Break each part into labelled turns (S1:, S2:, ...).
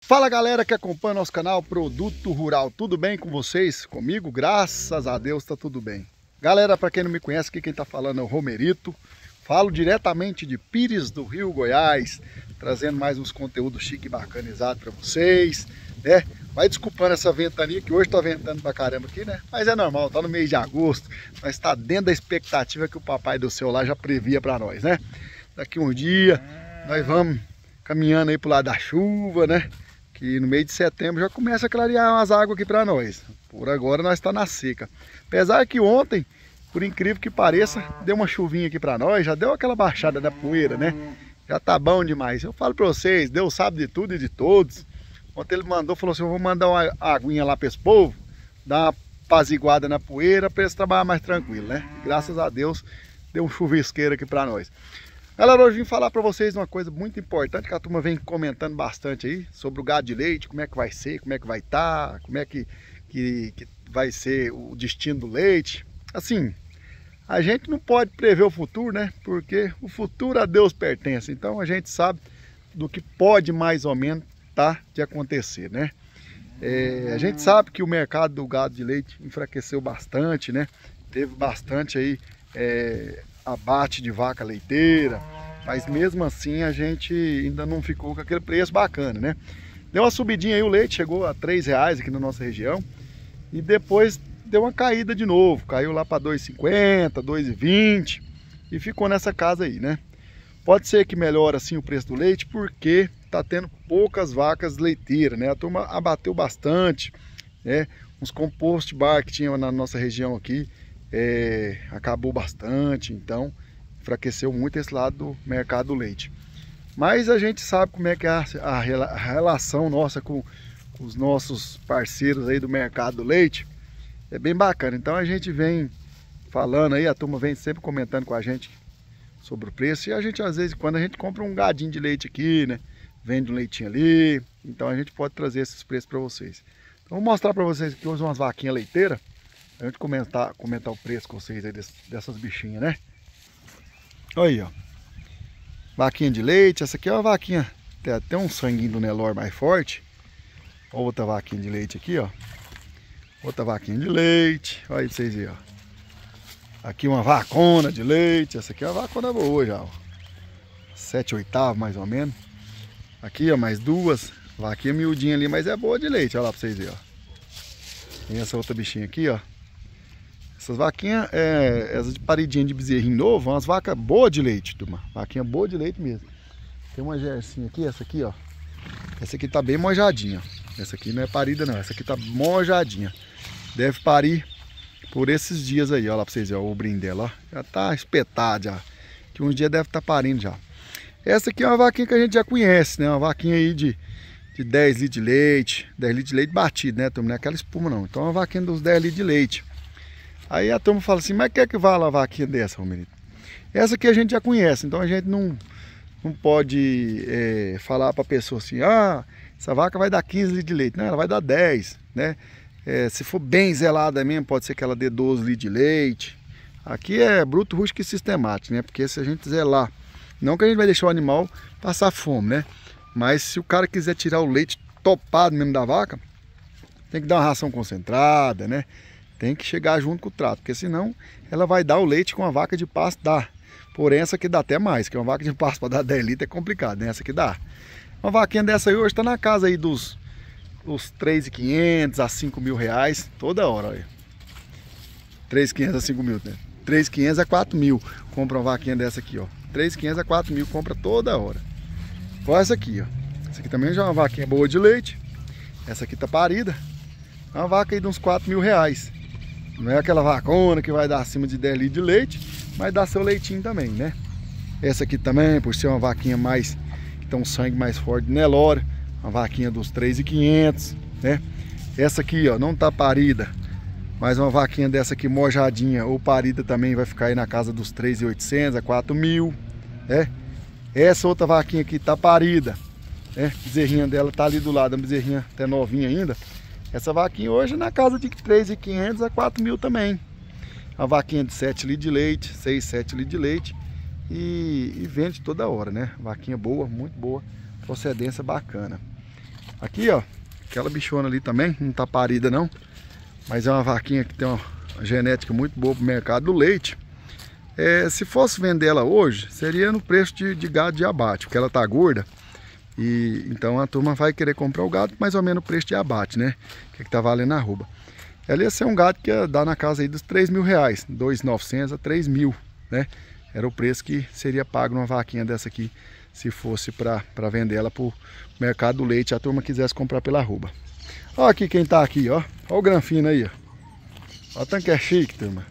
S1: Fala galera que acompanha nosso canal Produto Rural, tudo bem com vocês? Comigo, graças a Deus, tá tudo bem. Galera, para quem não me conhece, aqui quem tá falando é o Romerito. Falo diretamente de Pires do Rio, Goiás, trazendo mais uns conteúdos chique e bacanizados para vocês, né? Vai desculpando essa ventania que hoje tá ventando pra caramba aqui, né? Mas é normal, tá no mês de agosto, mas tá dentro da expectativa que o papai do céu lá já previa para nós, né? Daqui um dia nós vamos caminhando aí pro lado da chuva, né? Que no mês de setembro já começa a clarear umas águas aqui para nós. Por agora nós está na seca. Apesar que ontem, por incrível que pareça, deu uma chuvinha aqui para nós, já deu aquela baixada da poeira, né? Já tá bom demais. Eu falo para vocês, Deus sabe de tudo e de todos. Ontem ele falou assim, eu vou mandar uma aguinha lá para esse povo, dar uma apaziguada na poeira para eles trabalhar mais tranquilo, né? E graças a Deus deu um chuvisqueiro aqui para nós. Galera, hoje vim falar para vocês uma coisa muito importante que a turma vem comentando bastante aí sobre o gado de leite, como é que vai ser, como é que vai estar, como é que vai ser o destino do leite. Assim, a gente não pode prever o futuro, né? Porque o futuro a Deus pertence, então a gente sabe do que pode mais ou menos de acontecer, né? A gente sabe que o mercado do gado de leite enfraqueceu bastante, né? Teve bastante aí abate de vaca leiteira, mas mesmo assim a gente ainda não ficou com aquele preço bacana, né? Deu uma subidinha aí, o leite chegou a R$3 aqui na nossa região e depois deu uma caída de novo, caiu lá para R$2,50, R$2,20 e ficou nessa casa aí, né? Pode ser que melhore assim o preço do leite porque tá tendo poucas vacas leiteiras, né? A turma abateu bastante, né? Uns compost bar que tinha na nossa região aqui acabou bastante, então enfraqueceu muito esse lado do mercado do leite. Mas a gente sabe como é que é a relação nossa com os nossos parceiros aí do mercado do leite, é bem bacana. Então a gente vem falando aí, a turma vem sempre comentando com a gente sobre o preço, e a gente às vezes, quando a gente compra um gadinho de leite aqui, né, vende um leitinho ali, então a gente pode trazer esses preços para vocês. Então vou mostrar para vocês aqui hoje umas vaquinhas leiteiras, a gente comentar o preço com vocês aí dessas bichinhas, né? Olha aí, ó. Vaquinha de leite. Essa aqui é uma vaquinha, tem até um sanguinho do Nelore mais forte. Outra vaquinha de leite aqui, ó. Outra vaquinha de leite. Olha aí pra vocês verem, ó. Aqui uma vacona de leite. Essa aqui é uma vacona boa já, ó. 7/8 mais ou menos. Aqui, ó, mais duas. Vaquinha miudinha ali, mas é boa de leite. Olha lá pra vocês verem, ó. Tem essa outra bichinha aqui, ó. Essas vaquinhas, essas de paridinha de bezerrinho novo, umas vacas boas de leite, turma. Vaquinha boa de leite mesmo. Tem uma gercinha aqui, essa aqui, ó. Essa aqui tá bem mojadinha, ó. Essa aqui não é parida não, essa aqui tá mojadinha. Deve parir por esses dias aí, ó lá pra vocês verem, ó, o brim dela, ó. Já tá espetado já. Que uns dias deve estar parindo já. Essa aqui é uma vaquinha que a gente já conhece, né? Uma vaquinha aí de 10 litros de leite. 10 litros de leite batido, né, turma? Não é aquela espuma não. Então é uma vaquinha dos 10 litros de leite. Aí a turma fala assim, mas quer que vale a vaquinha dessa, Romerito? Essa aqui a gente já conhece, então a gente não pode falar para a pessoa assim, essa vaca vai dar 15 litros de leite. Não, ela vai dar 10, né? Se for bem zelada mesmo, pode ser que ela dê 12 litros de leite. Aqui é bruto, rústico e sistemático, né? Porque se a gente zelar, não que a gente vai deixar o animal passar fome, né? Mas se o cara quiser tirar o leite topado mesmo da vaca, tem que dar uma ração concentrada, né? Tem que chegar junto com o trato, porque senão ela vai dar o leite com a vaca de pasto, dá. Porém, essa aqui dá até mais, que uma vaca de pasto para dar 10 litros é complicado, né? Essa aqui dá. Uma vaquinha dessa aí hoje está na casa aí dos R$3.500 a R$5.000 toda hora, olha. R$3.500 a R$5.000, né? R$3.500 a R$4.000 compra uma vaquinha dessa aqui, ó. R$3.500 a R$4.000 compra toda hora. Olha essa aqui, ó. Essa aqui também já é uma vaquinha boa de leite. Essa aqui tá parida. É uma vaca aí de uns R$4.000. Não é aquela vacona que vai dar acima de 10 litros de leite, mas dá seu leitinho também, né? Essa aqui também, por ser uma vaquinha mais, que tem um sangue mais forte de Nelore, uma vaquinha dos R$3.500, né? Essa aqui, ó, não tá parida, mas uma vaquinha dessa aqui mojadinha ou parida também vai ficar aí na casa dos R$3.800 a R$4.000, né? Essa outra vaquinha aqui tá parida, né? A bezerrinha dela tá ali do lado, a bezerrinha até novinha ainda. Essa vaquinha hoje na casa de R$3.500 a R$4.000 também. Uma vaquinha de 7 litros de leite, 6, 7 litros de leite. E vende toda hora, né? Vaquinha boa, muito boa. Procedência bacana. Aqui, ó, aquela bichona ali também, não tá parida não. Mas é uma vaquinha que tem uma genética muito boa pro mercado do leite. Se fosse vender ela hoje, seria no preço de gado de abate, porque ela tá gorda. E então a turma vai querer comprar o gado mais ou menos no preço de abate, né? Que tá valendo na arroba. Ela ia ser um gado que ia dar na casa aí dos 3 mil reais, 2.900 a 3 mil, né? Era o preço que seria pago numa vaquinha dessa aqui, se fosse para vender ela pro mercado do leite, a turma quisesse comprar pela arroba. Ó aqui quem tá aqui, ó. Ó o granfino aí, ó. Ó o tanque é chique, turma.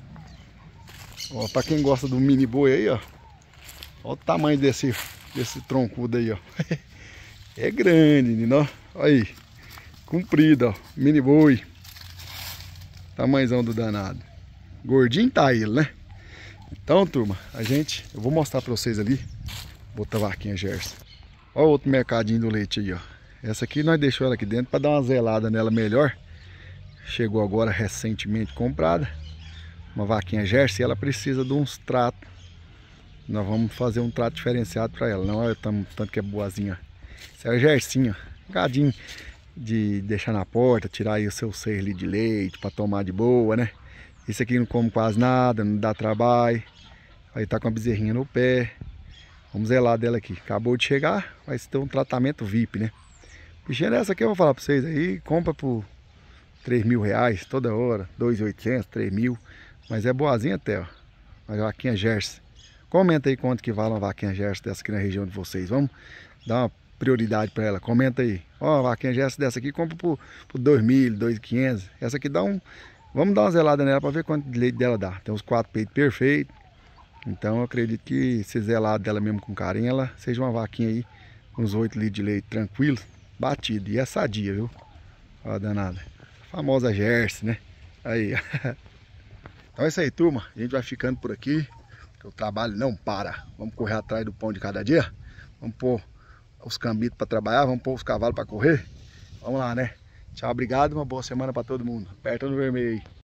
S1: Ó, pra quem gosta do mini boi aí, ó. Ó o tamanho desse troncudo aí, ó. É grande, menino, ó. Olha aí. Comprido, ó. Mini boi. Tamanhozão do danado. Gordinho tá ele, né? Então, turma, eu vou mostrar pra vocês ali. Botar a vaquinha Gerson. Ó o outro mercadinho do leite aí, ó. Essa aqui nós deixamos ela aqui dentro pra dar uma zelada nela melhor. Chegou agora recentemente comprada. Uma vaquinha Gerson, e ela precisa de uns tratos. Nós vamos fazer um trato diferenciado pra ela. Não é tanto que é boazinha. Isso é o Gersinho, ó. Gadinho de deixar na porta, tirar aí o seu 6 litros de leite pra tomar de boa, né? Esse aqui não come quase nada, não dá trabalho. Aí tá com a bezerrinha no pé. Vamos zelar dela aqui. Acabou de chegar, vai ter um tratamento VIP, né? Bichinha dessa aqui eu vou falar pra vocês aí, compra por 3 mil reais toda hora, 2.800, 3 mil. Mas é boazinha até, ó. Uma vaquinha Gerson. Comenta aí quanto que vale uma vaquinha Gerson dessa aqui na região de vocês. Vamos dar uma prioridade para ela. Comenta aí. Ó, a vaquinha Gerson dessa aqui compra por 2.000, 2.500. Essa aqui dá um... Vamos dar uma zelada nela para ver quanto de leite dela dá. Tem uns 4 peitos perfeitos. Então eu acredito que se zelar dela mesmo com carinho, ela seja uma vaquinha aí, uns 8 litros de leite tranquilo, batido. E é sadia, viu? Ó, danada. A famosa Gerson, né? Aí. Então é isso aí, turma. A gente vai ficando por aqui. Porque o trabalho não para. Vamos correr atrás do pão de cada dia. Vamos pôr os cambitos para trabalhar. Vamos pôr os cavalos para correr. Vamos lá, né? Tchau, obrigado. Uma boa semana para todo mundo. Aperta no vermelho aí.